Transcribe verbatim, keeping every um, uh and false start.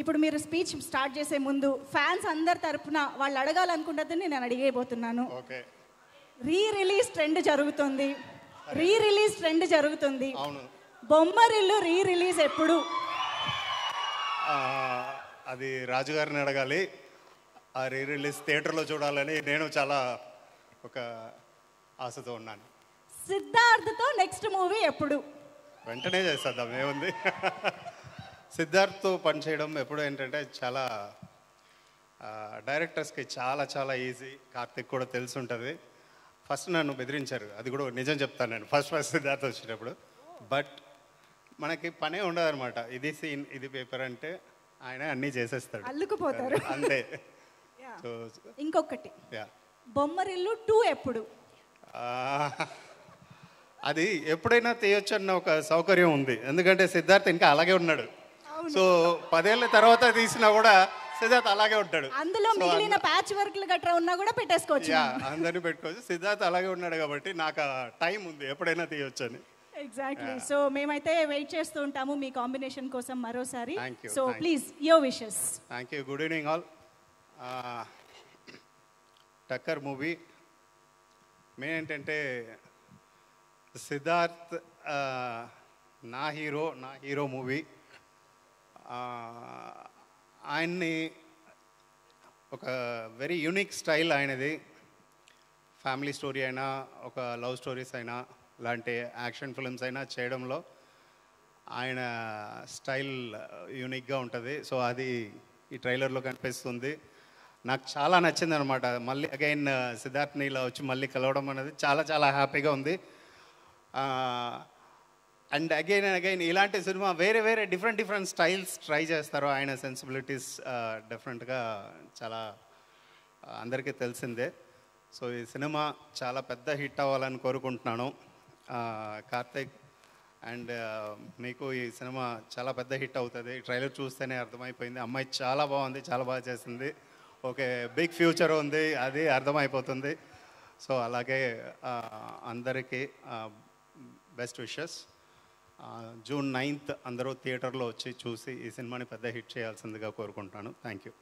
ఇప్పుడు మీరు speech start చేసే ముందు ఫ్యాన్స్ అందరి తరపున వాళ్ళు అడగాలనుకుంటుందని నేను అడిగేయబోతున్నాను. ఓకే. రీ రిలీజ్ ట్రెండ్ జరుగుతుంది, రీ రిలీజ్ ట్రెండ్ జరుగుతుంది. అవును. బొమ్మరిల్లు రీ రిలీజ్ ఎప్పుడు? అది రాజుగారిని అడగాలి. ఆ రీ రిలీజ్ థియేటర్లో చూడాలని నేను చాలా ఒక ఆశతో ఉన్నాను. సిద్ధార్థ్తో నెక్స్ట్ మూవీ ఎప్పుడు? వెంటనే చేసేద్దాం, ఏముంది. సిద్ధార్థ్తో పనిచేయడం ఎప్పుడు ఏంటంటే చాలా డైరెక్టర్స్కి చాలా చాలా ఈజీ. కార్తిక్ కూడా తెలిసి ఉంటుంది. ఫస్ట్ నన్ను బెదిరించారు, అది కూడా నిజం చెప్తాను నేను, ఫస్ట్ ఫస్ట్ సిద్ధార్థ్ వచ్చేటప్పుడు. బట్ మనకి పనే ఉండదు అనమాట. ఇది సీన్, ఇది పేపర్ అంటే ఆయన అన్నీ చేసేస్తాడు, అల్లుకుపోతారు అంతే. ఇంకొకటి, బొమ్మరిల్లు టూ ఎప్పుడు? అది ఎప్పుడైనా తీయొచ్చు అన్న ఒక సౌకర్యం ఉంది, ఎందుకంటే సిద్ధార్థ్ ఇంకా అలాగే ఉన్నాడు. సో పదేళ్ళ తర్వాత తీసినా కూడా సిద్ధార్థ్ అలాగే ఉంటాడు. అందులో మిగిలిన ప్యాచ్ వర్క్లు గట్రా ఉన్నా కూడా పెట్టేసుకోవచ్చు, అందరినీ పెట్టుకోవచ్చు. సిద్ధార్థ్ అలాగే ఉన్నాడు కాబట్టి నాకు టైం ఉంది, ఎప్పుడైనా తీయొచ్చు అని. ఎగ్జాక్ట్లీ. సో మేమైతే వెయిట్ చేస్తూ ఉంటాము మీ కాంబినేషన్ కోసం మరోసారి. Thank you. So please your wishes. Thank you. Good evening all. Takkar movie main ఏంటంటే సిద్ధార్థ్ నా హీరో, నా హీరో మూవీ. ఆయన్ని ఒక వెరీ యూనిక్ స్టైల్ ఆయనది. ఫ్యామిలీ స్టోరీ అయినా, ఒక లవ్ స్టోరీస్ అయినా, లాంటి యాక్షన్ ఫిల్మ్స్ అయినా చేయడంలో ఆయన స్టైల్ యూనిక్గా ఉంటుంది. సో అది ఈ ట్రైలర్లో కనిపిస్తుంది. నాకు చాలా నచ్చింది అనమాట. మళ్ళీ అగైన్ సిద్ధార్థ్ని ఇలా వచ్చి మళ్ళీ కలవడం అనేది చాలా చాలా హ్యాపీగా ఉంది. అండ్ అగైన్ అండ్ అగైన్ ఇలాంటి సినిమా వేరే వేరే డిఫరెంట్ డిఫరెంట్ స్టైల్స్ ట్రై చేస్తారు. ఆయన సెన్సిబిలిటీస్ డిఫరెంట్గా చాలా అందరికీ తెలిసిందే. సో ఈ సినిమా చాలా పెద్ద హిట్ అవ్వాలని కోరుకుంటున్నాను. కార్తిక్ అండ్ మీకు ఈ సినిమా చాలా పెద్ద హిట్ అవుతుంది. ట్రైలర్ చూస్తేనే అర్థమైపోయింది. అమ్మాయి చాలా బాగుంది, చాలా బాగా చేసింది. ఓకే, బిగ్ ఫ్యూచర్ ఉంది, అది అర్థమైపోతుంది. సో అలాగే అందరికీ బెస్ట్ విషెస్. జూన్ నైన్త్ అందరూ థియేటర్లో వచ్చి చూసి ఈ సినిమాని పెద్ద హిట్ చేయాల్సిందిగా కోరుకుంటున్నాను. Thank you.